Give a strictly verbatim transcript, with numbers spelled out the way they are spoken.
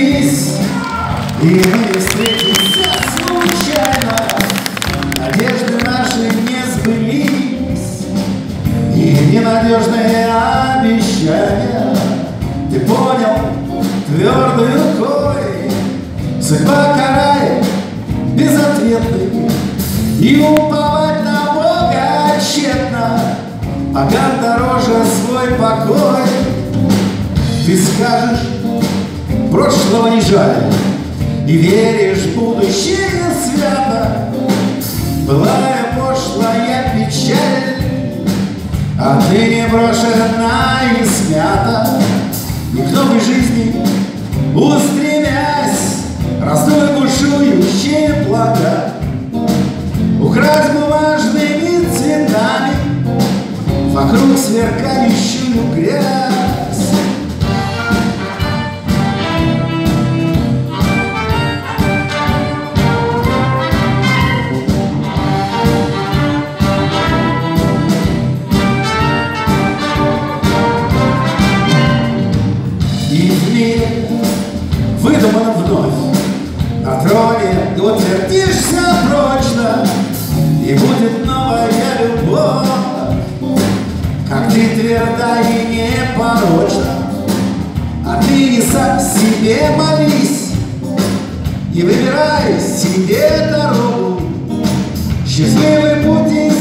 сошлись, и мы встретимся случайно. Надежды наши не сбылись, и ненадежные обещания. Ты понял твердой рукой, судьба карает безответный, и уповать на Бога тщетно, пока дороже свой покой. Ты скажешь, прошлого не жаль, и веришь в будущее свято. Былая пошлая печаль отныне брошена и смята, и к новой жизни устремясь, раздуя бушующие плода, украсть бумажными цветами вокруг сверкающую грязь. И в мире, выдуманном вновь, на троне утвердишься прочно, и будет новая любовь, как ты тверда и непорочна. А ты не сам себе молись и выбирай себе дорогу, счастливый путь.